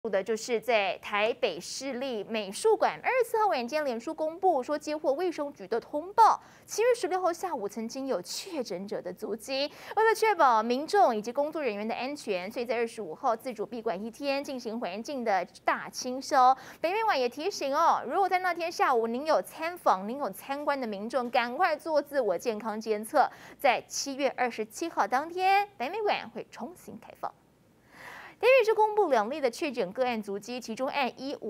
的就是在台北市立美术馆24号晚间脸书公布说，接获卫生局的通报，7月16号下午曾经有确诊者的足迹。为了确保民众以及工作人员的安全，所以在25号自主闭馆1天，进行环境的大清消。北美馆也提醒哦，如果在那天下午您有参访、您有参观的民众，赶快做自我健康监测。在7月27号当天，北美馆会重新开放。台北市公布2例的确诊个案足迹，其中案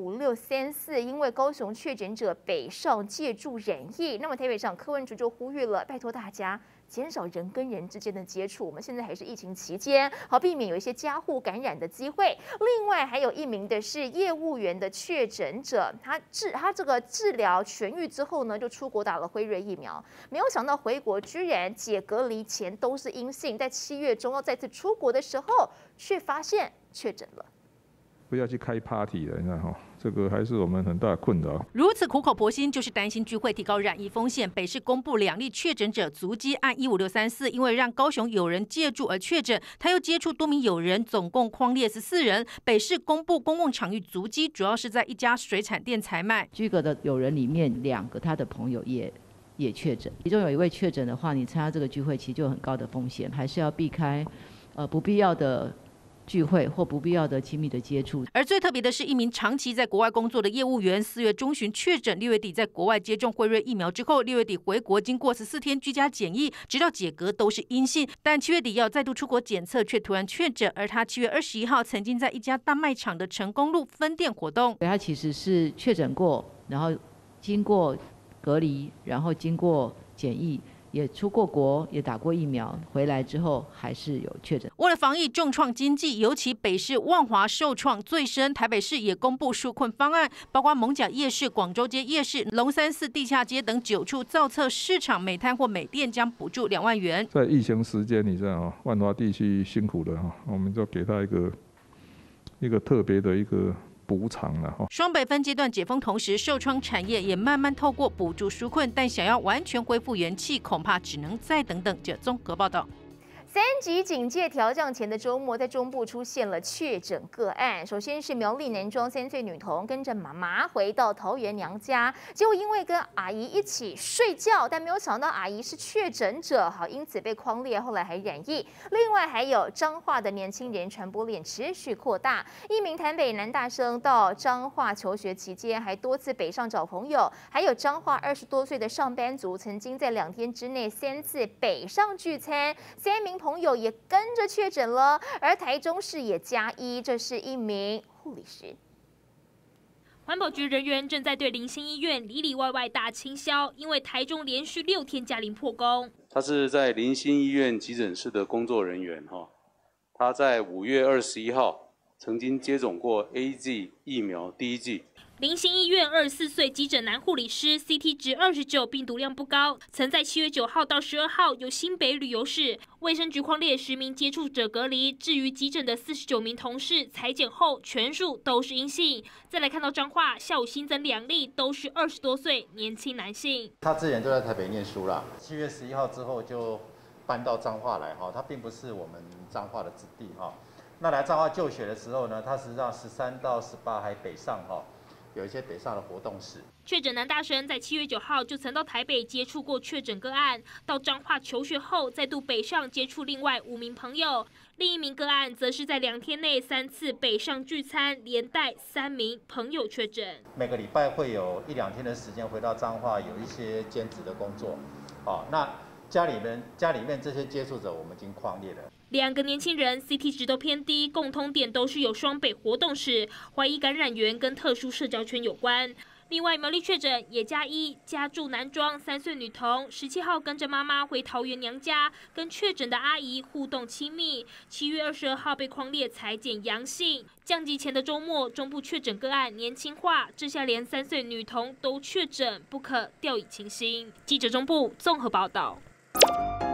15634因为高雄确诊者北上借住染疫，那么台北市长柯文哲就呼吁了，拜托大家减少人跟人之间的接触。我们现在还是疫情期间，好避免有一些家户感染的机会。另外还有1名的是业务员的确诊者，他这个治疗痊愈之后呢，就出国打了辉瑞疫苗，没有想到回国居然解隔离前都是阴性，在7月中要再次出国的时候，却发现确诊了。 不要去开 party 了，你看哈，这个还是我们很大的困扰。 如此苦口婆心，就是担心聚会提高染疫风险。北市公布2例确诊者足迹，按15634，因为让高雄有人借住而确诊，他又接触多名友人，总共匡列14人。北市公布公共场域足迹，主要是在一家水产店采买。 居隔的友人里面2个他的朋友也确诊，其中有1位确诊的话，你参加这个聚会其实就有很高的风险，还是要避开不必要的聚会或不必要的亲密的接触。 而最特别的是，1名长期在国外工作的业务员，4月中旬确诊，6月底在国外接种辉瑞疫苗之后，6月底回国，经过14天居家检疫，直到解隔都是阴性，但7月底要再度出国检测，却突然确诊。而他7月21号曾经在一家大卖场的成功路分店活动， 他其实是确诊过，然后经过隔离，然后经过检疫，也出过国，也打过疫苗，回来之后还是有确诊。 为了防疫重创经济，尤其北市万华受创最深，台北市也公布纾困方案，包括艋舺夜市、广州街夜市、龙山寺地下街等9处造册市场每摊或每店将补助2万元。 在疫情时间，你知道哈，万华地区辛苦了哈，我们就给他一个特别的一个补偿了哈。 双北分阶段解封，同时受创产业也慢慢透过补助纾困，但想要完全恢复元气，恐怕只能再等等。这综合报道。 3级警戒调降前的周末，在中部出现了确诊个案。首先是苗栗南庄3岁女童跟着妈妈回到桃园娘家，结果因为跟阿姨一起睡觉，但没有想到阿姨是确诊者，好，因此被匡列，后来还染疫。另外还有彰化的年轻人传播链持续扩大，1名台北男大生到彰化求学期间，还多次北上找朋友，还有彰化20多岁的上班族，曾经在2天之内3次北上聚餐，3名朋友也跟着确诊了，而台中市也加1，这是1名护理师。 环保局人员正在对林新医院里里外外大清消，因为台中连续6天加零破功。 他是在林新医院急诊室的工作人员哈，他在5月21号曾经接种过 AZ 疫苗第1剂。 林新医院24岁急诊男护理师 CT 值29，病毒量不高，曾在7月9号到12号由新北旅游市卫生局匡列10名接触者隔离。至于急诊的49名同事，采检后全数都是阴性。再来看到彰化，下午新增2例，都是20多岁年轻男性。 他之前就在台北念书啦，7月11号之后就搬到彰化来哈，他并不是我们彰化的子弟哈。那来彰化就学的时候呢，他实际上13到18还北上哈。有一些北上的活动史。 确诊男大生在7月9号就曾到台北接触过确诊个案，到彰化求学后再度北上接触另外5名朋友。另1名个案则是在2天内3次北上聚餐，连带3名朋友确诊。 每个礼拜会有1-2天的时间回到彰化，有一些兼职的工作。那家里面这些接触者我们已经匡列了。 2个年轻人 CT 值都偏低，共通点都是有双北活动史，怀疑感染源跟特殊社交圈有关。另外，苗栗确诊也加1，家住南庄3岁女童，17号跟着妈妈回桃园娘家，跟确诊的阿姨互动亲密。7月22号被匡列采检阳性。降级前的周末，中部确诊个案年轻化，这下连3岁女童都确诊，不可掉以轻心。记者中部综合报道。